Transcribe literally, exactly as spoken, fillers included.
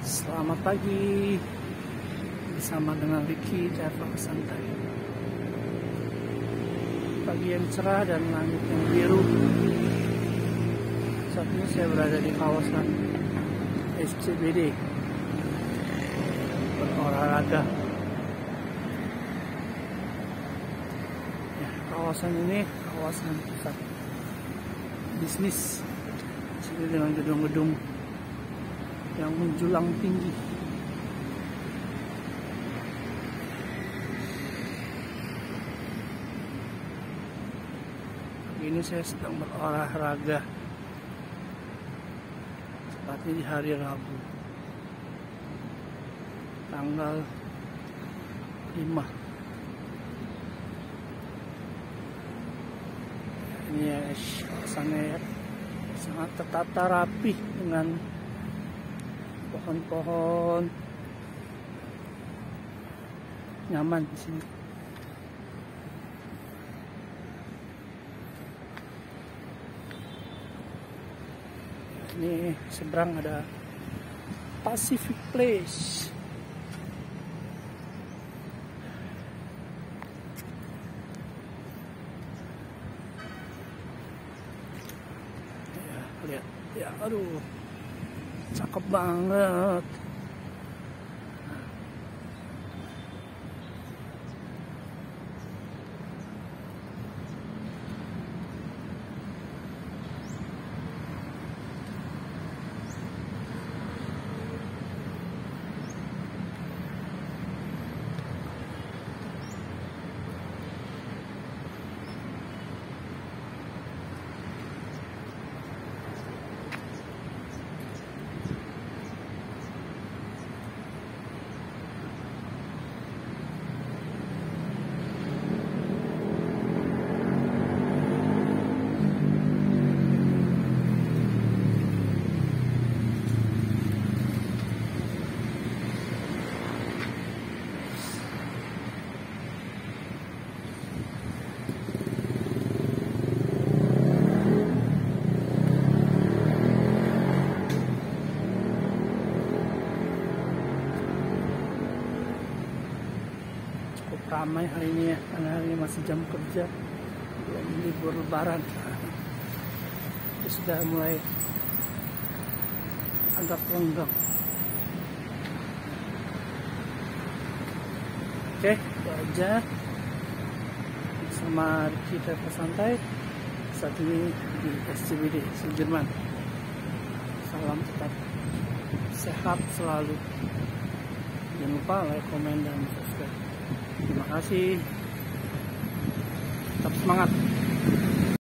Selamat pagi bersama dengan Ricky Travel Santai. Pagi yang cerah dan langit yang biru. Saat ini saya berada di kawasan S C B D berolahraga. Ya, kawasan ini kawasan pusat bisnis. Sini dengan gedung-gedung yang menjulang tinggi. Ini saya sedang berolahraga, tepatnya di hari Rabu, tanggal lima. Ini ya, suasananya ya, sangat tertata rapi dengan pohon-pohon, nyaman di sini. Ini seberang ada Pacific Place. Ya, lihat, ya, aduh, cakep banget. Ramai hari ini ya, karena hari ini masih jam kerja, belum libur lebaran. Itu sudah mulai agak lenggang. Oke, itu aja bersama Ricky Travel Santai saat ini di S C B D Sudirman. Salam tetap sehat selalu. Jangan lupa like, komen, dan subscribe. Terima kasih. Tetap semangat.